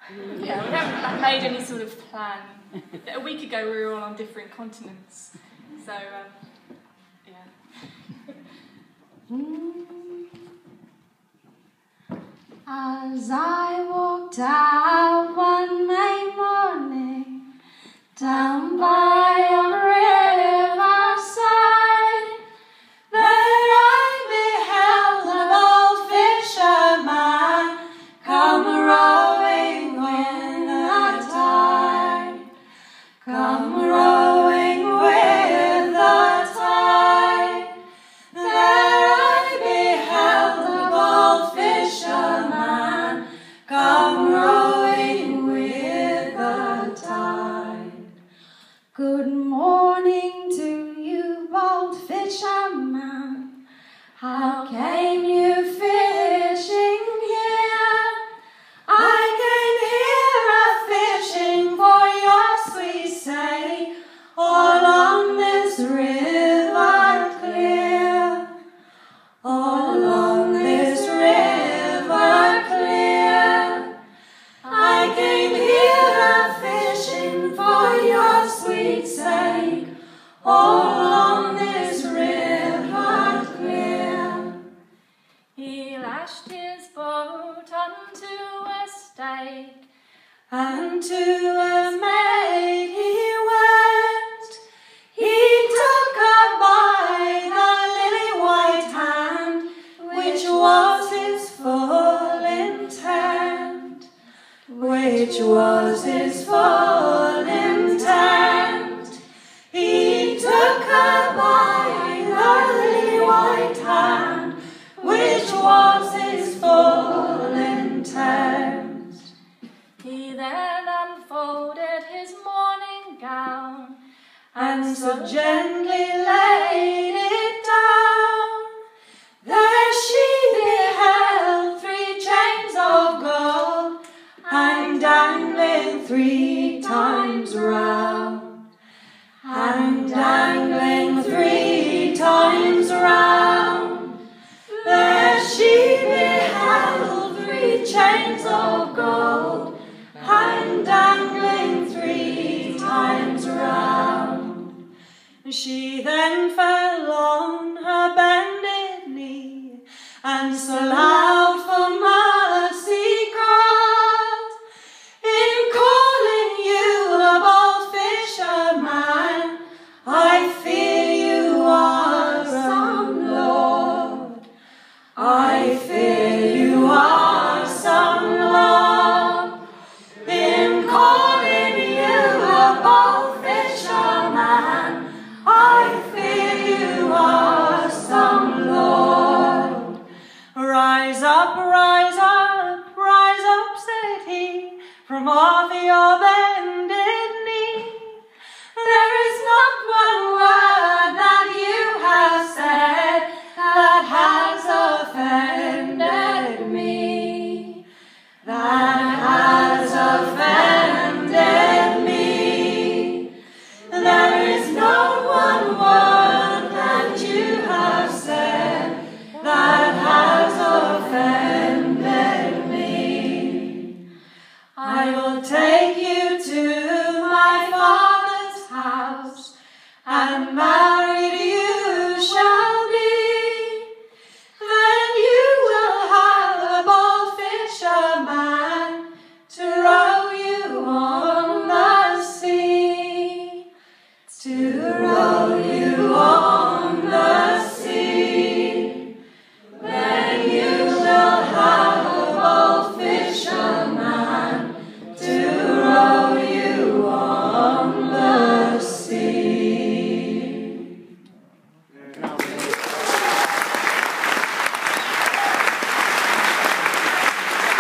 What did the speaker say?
Yeah, we haven't made any sort of plan. A week ago we were all on different continents, so yeah. As I walked out one May morning, down by a riverside, there I beheld an old fisherman come rowing with the tide, come rowing with the tide. There I beheld the bold fisherman come rowing with the tide. Good morning to you, bold fisherman. How came you fishing here? I came here a-fishing for your sweet sake, all on this river clear, all along this river clear. I came here a-fishing for your sweet sake, all along this river clear. He lashed his boat unto a stake, and to a maid he went. He took her by the lily white hand, which was his full intent, which was his full intent. He took her by the lily white hand, which was his full intent. He then unfolded his morning gown, and so gently laid it down. There she beheld 3 chains of gold, hang dangling 3 times round, hang dangling 3 times round. There she beheld 3 chains of gold, hang dangling 3 times round. She then fell on her bended knee, and so loud for mercy called, in calling you a bold fisherman, I fear you are some lord, I fear you are some lord. In calling you a bold fisherman, I fear you are some lord. Rise up, said he, from off your bended knee. There is not one word that you have said that has offended me, that has offended me. There is not one word that you have said that has offended me. I will tell